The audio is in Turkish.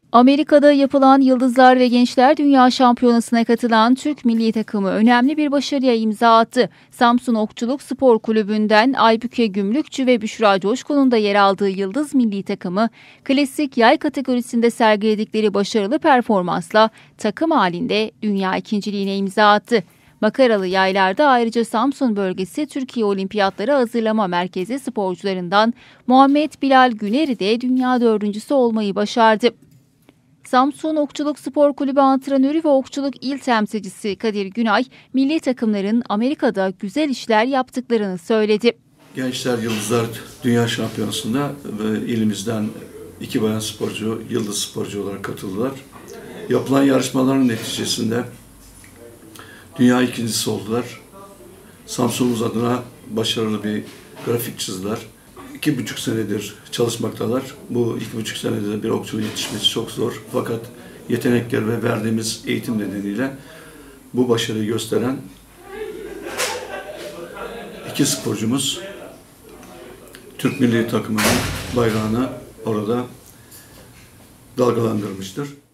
Amerika'da yapılan Yıldızlar ve Gençler Dünya Şampiyonası'na katılan Türk milli takımı önemli bir başarıya imza attı. Samsun Okçuluk Spor Kulübü'nden Aybüke Gümrükçü ve Büşra Coşkun'un da yer aldığı Yıldız milli takımı, klasik yay kategorisinde sergiledikleri başarılı performansla takım halinde dünya ikinciliğine imza attı. Makaralı yaylarda ayrıca Samsun bölgesi Türkiye Olimpiyatları Hazırlama Merkezi sporcularından Muhammed Bilal Güner'i de dünya dördüncüsü olmayı başardı. Samsun Okçuluk Spor Kulübü antrenörü ve okçuluk il temsilcisi Kadir Günay, milli takımların Amerika'da güzel işler yaptıklarını söyledi. Gençler Yıldızlar Dünya Şampiyonası'nda ilimizden 2 bayan sporcu, yıldız sporcu olarak katıldılar. Yapılan yarışmaların neticesinde dünya ikincisi oldular. Samsun'umuz adına başarılı bir grafik çizdiler. 2,5 senedir çalışmaktalar. Bu 2,5 senede bir okçunun yetişmesi çok zor. Fakat yetenekler ve verdiğimiz eğitim nedeniyle bu başarıyı gösteren 2 sporcumuz Türk milli takımının bayrağını orada dalgalandırmıştır.